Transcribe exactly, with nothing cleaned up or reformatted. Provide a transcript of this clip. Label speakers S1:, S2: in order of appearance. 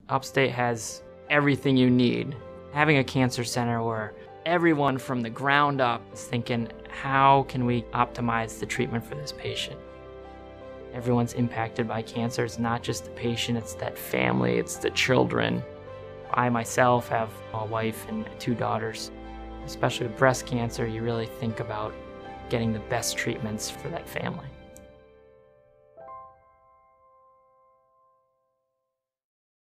S1: Upstate has everything you need. Having a cancer center where everyone from the ground up is thinking, how can we optimize the treatment for this patient? Everyone's impacted by cancer. It's not just the patient, it's that family, it's the children. I myself have a wife and two daughters. Especially with breast cancer, you really think about getting the best treatments for that family.